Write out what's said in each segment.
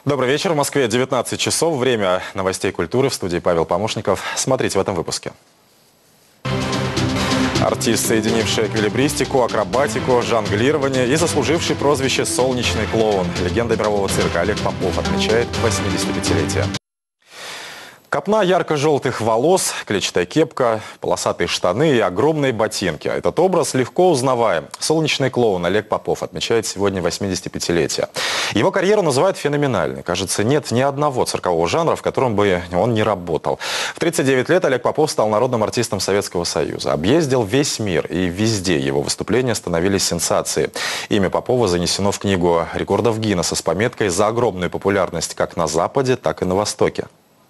Добрый вечер. В Москве 19 часов. Время новостей культуры. В студии Павел Помощников. Смотрите в этом выпуске. Артист, соединивший эквилибристику, акробатику, жонглирование и заслуживший прозвище «Солнечный клоун». Легенда мирового цирка Олег Попов отмечает 85-летие. Копна ярко-желтых волос, клетчатая кепка, полосатые штаны и огромные ботинки. Этот образ легко узнаваем. Солнечный клоун Олег Попов отмечает сегодня 85-летие. Его карьеру называют феноменальной. Кажется, нет ни одного циркового жанра, в котором бы он не работал. В 39 лет Олег Попов стал народным артистом Советского Союза. Объездил весь мир, и везде его выступления становились сенсацией. Имя Попова занесено в книгу рекордов Гиннесса с пометкой «За огромную популярность как на Западе, так и на Востоке».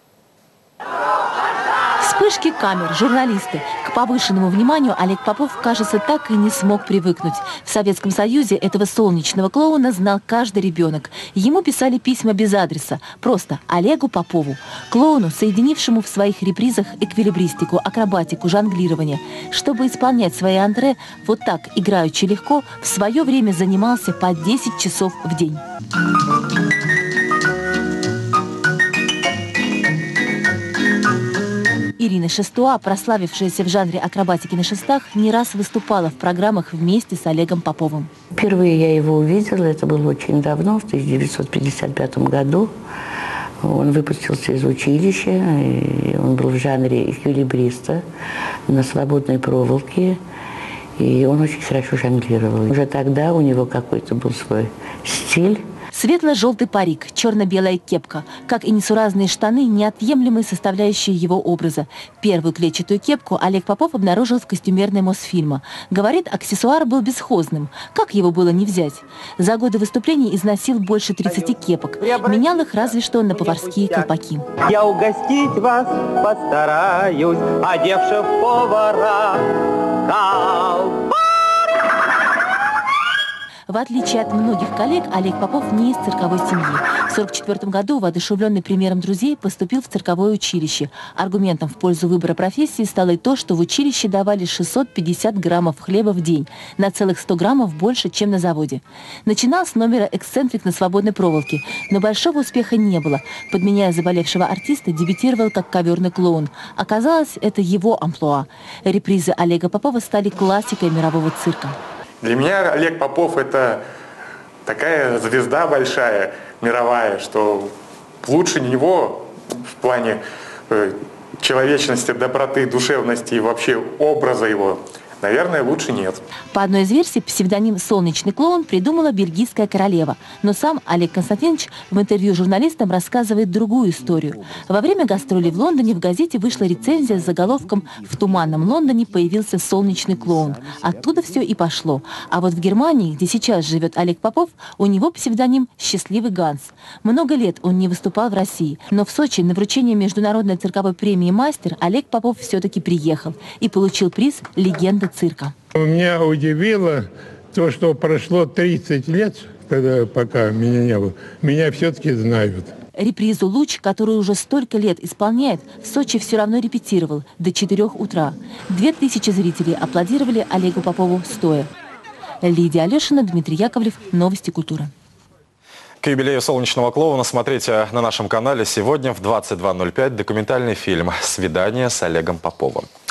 Вспышки камер, журналисты. К повышенному вниманию Олег Попов, кажется, так и не смог привыкнуть. В Советском Союзе этого солнечного клоуна знал каждый ребенок. Ему писали письма без адреса. Просто Олегу Попову. Клоуну, соединившему в своих репризах эквилибристику, акробатику, жонглирование. Чтобы исполнять свои антре вот так, играючи легко, в свое время занимался по 10 часов в день. Ирина Шестуа, прославившаяся в жанре акробатики на шестах, не раз выступала в программах вместе с Олегом Поповым. Впервые я его увидела, это было очень давно, в 1955 году. Он выпустился из училища, и он был в жанре эквилибриста на свободной проволоке, и он очень хорошо жонглировал. Уже тогда у него какой-то был свой стиль. Светло-желтый парик, черно-белая кепка, как и несуразные штаны, неотъемлемые составляющие его образа. Первую клетчатую кепку Олег Попов обнаружил в костюмерной Мосфильма. Говорит, аксессуар был бесхозным. Как его было не взять? За годы выступлений износил больше 30 кепок. Менял их разве что на поварские колпаки. Я угостить вас постараюсь, одевши в повара колпак. В отличие от многих коллег, Олег Попов не из цирковой семьи. В 1944 году, воодушевленный примером друзей, поступил в цирковое училище. Аргументом в пользу выбора профессии стало и то, что в училище давали 650 граммов хлеба в день, на целых 100 граммов больше, чем на заводе. Начинал с номера «Эксцентрик на свободной проволоке», но большого успеха не было. Подменяя заболевшего артиста, дебютировал как коверный клоун. Оказалось, это его амплуа. Репризы Олега Попова стали классикой мирового цирка. Для меня Олег Попов – это такая звезда большая, мировая, что лучше него в плане человечности, доброты, душевности и вообще образа его, наверное, лучше нет. По одной из версий, псевдоним «Солнечный клоун» придумала бельгийская королева. Но сам Олег Константинович в интервью журналистам рассказывает другую историю. Во время гастролей в Лондоне в газете вышла рецензия с заголовком «В туманном Лондоне появился солнечный клоун». Оттуда все и пошло. А вот в Германии, где сейчас живет Олег Попов, у него псевдоним «Счастливый Ганс». Много лет он не выступал в России. Но в Сочи на вручение международной цирковой премии «Мастер» Олег Попов все-таки приехал и получил приз «Легенда цирка». Меня удивило то, что прошло 30 лет, пока меня не было, меня все-таки знают. Репризу «Луч», которую уже столько лет исполняет, в Сочи все равно репетировал до 4 утра. 2000 зрителей аплодировали Олегу Попову стоя. Лидия Алешина, Дмитрий Яковлев. Новости культуры. К юбилею солнечного клоуна смотрите на нашем канале сегодня в 22:05 документальный фильм «Свидание с Олегом Поповым».